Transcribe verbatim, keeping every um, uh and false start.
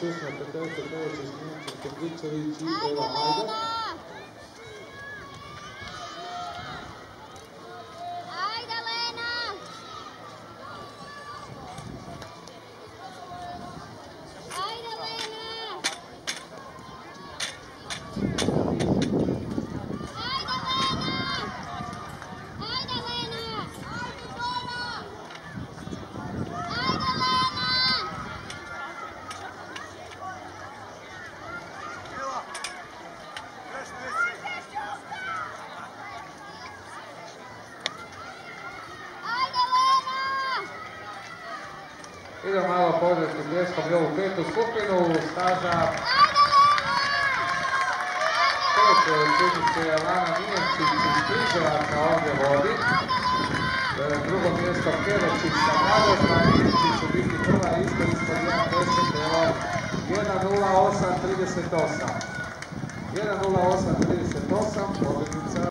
Česna Petelka, Peveća, Šminčar, Petričević i Eva Majda. Idemo malo pozdraviti pljeskom i ovu petu skupinu staža. Treće učenice Lana Mijenčić iz Križevaca ovdje vodi. Drugo mjesto Kerečić sa Radosna, Mijenčić će biti prva isto ispod jedan deset, evo jedan nula osam trideset osam. jedan nula osam trideset osam, pobjednica